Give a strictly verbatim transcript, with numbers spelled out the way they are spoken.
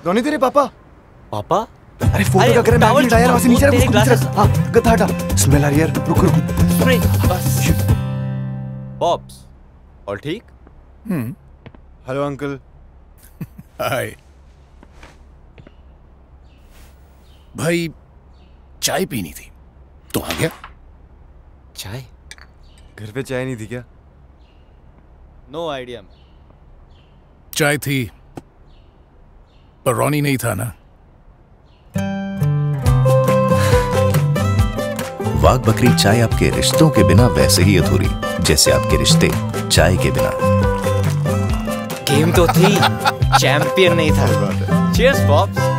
रोनी तेरे पापा। पापा? अरे फोन का कर मैं टायर वहां से नीचे रख उसको नीचे रख। हां गद्दा हटा। स्मेल आ रही है यार, रुक रुक। स्प्रे बस। पॉप्स और ठीक? हम्म। Hello uncle. हाय भाई, चाय पीनी थी तो आ गया। चाय? घर पे चाय नहीं थी क्या? No idea. चाय थी पर रोनी नहीं था ना। वाघ बकरी चाय आपके रिश्तों के बिना वैसे ही अधूरी जैसे आपके रिश्ते चाय के बिना। गेम तो थी, चैंपियन नहीं था। Cheers pops.